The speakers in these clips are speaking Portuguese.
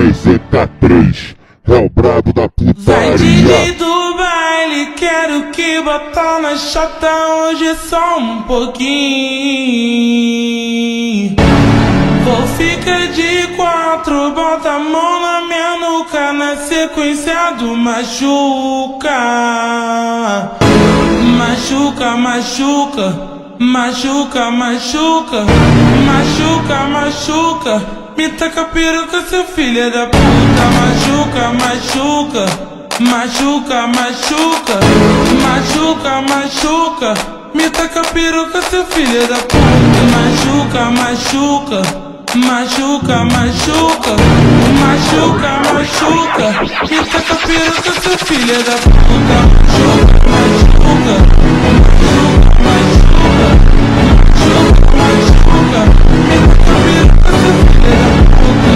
3 é o brabo da Vai putaria. DJ do baile, quero que bota na chata hoje só um pouquinho. Vou ficar de 4, bota a mão na minha nuca, na sequência do machuca. Machuca, machuca, machuca, machuca, machuca, machuca. Me taca peruca, seu filho da puta. Machuca, machuca, machuca, machuca, machuca, machuca. Me taca peruca, seu filho da puta. Machuca, machuca, machuca, machuca, machuca, machuca. Me taca peruca, seu filho da puta. Machuca, machuca, machuca, machuca, machuca. Me taca peruca, seu filho da puta.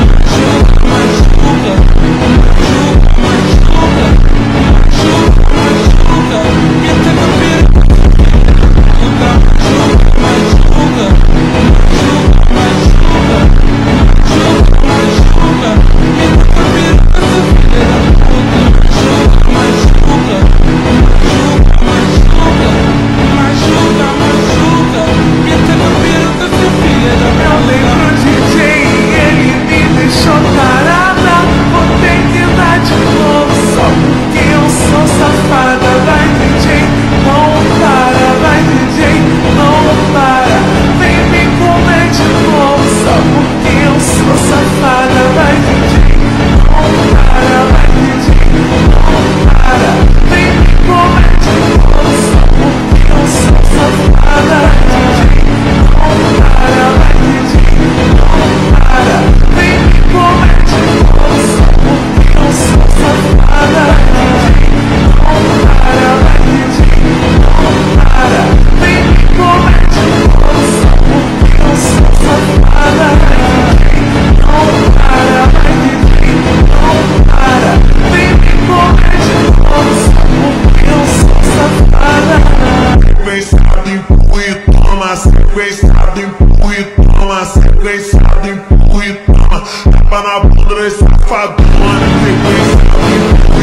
Machuca, machuca, machuca, machuca, machuca. Me taca peruca, seu filho da puta. Machuca, machuca, machuca, machuca, machuca. Me taca peruca, seu filho da puta. Machuca, machuca, machuca, machuca, machuca. Me taca peruca, seu filho da puta. Eu lembro DJ, ele me deixou parada. Vou ter que dar de novo só porque eu sou safada. Vai DJ, não para, vai DJ, não para. Vem me comer de novo só porque eu sou safada. Vai DJ, não para, vai DJ, não para. Vem me comer de novo só porque eu sou safada. Vai DJ, não para, vai DJ, não para. Vem me comer de novo só porque eu sou safada. Vai DJ, não para, vai DJ, não para. Vem me comer de novo só porque eu sou safada. Vai DJ, não para, vai DJ, não para. Vem me comer de novo só porque eu sou safada. Sequenciado, empurra e toma. Sequenciado, empurra e toma. Sequenciado, empurra e toma. Tapa na bunda desse safadona. Sequenciado, empurra